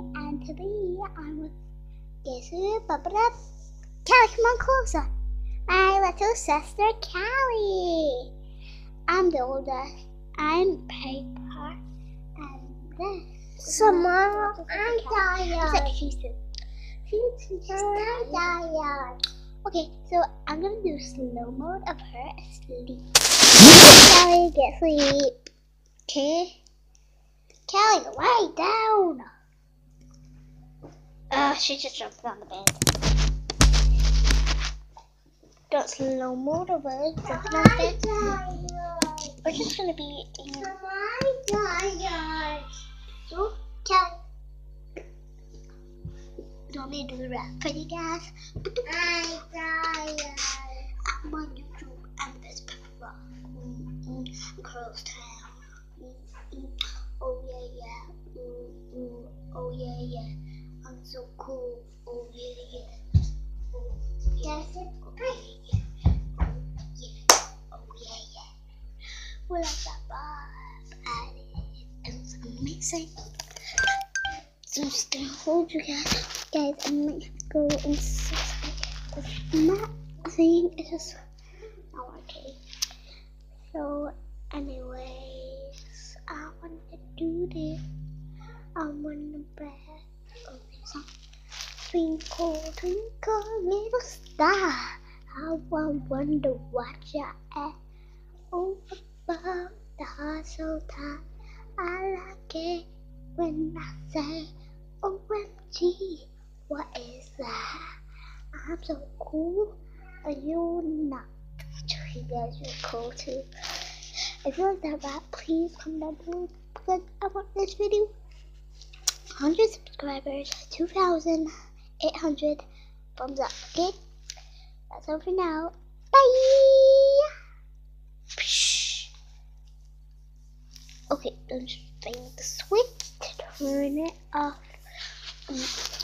and today I'm with guess who? Callie, come on closer. My little sister Callie. I'm the oldest. I'm Paper, and this. So Mom, I'm tired. She's tired. Okay, so I'm gonna do slow mode of her asleep. Callie, get sleep. Okay. Callie, lie down. She just jumped on the bed. Got slow mode of her jumping on the bed. We're just gonna be in. I'm tired. Oh, Callie. Do you want me to do the rap for you guys? I'm tired. I'm on YouTube. I'm the best pepper. Girls Town. Oh yeah, yeah. Oh yeah, yeah. I'm so cool. Oh yeah, yeah. Oh yeah, Yes, it's oh great. yeah, yeah. Oh yeah, yeah. We're like that Bob. It was amazing. So I'm just gonna hold you guys. Guys, I might have to go in 6 minutes. Not saying it's just not working. So, anyways, I want to do this. I want to bet on this song. Twinkle, twinkle, little star. How I wonder what you're at. Oh, above the heart so tight. I like it when I say, OMG, what is that? I'm so cool. Are you not? You guys are cool too. If you like that rap, please comment down below because I want this video 100 subscribers, 2,800 thumbs up. Okay, that's all for now. Bye. Okay, don't just find the switch to turn it off.